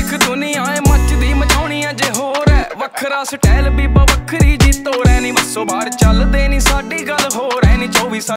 देख दुनिया है मचदी मचाउणी अजे होर है वखरा स्टाइल बीबा वखरी जी तोर है नी बसो बाहर चलदे नी साडी गल होर है नी 24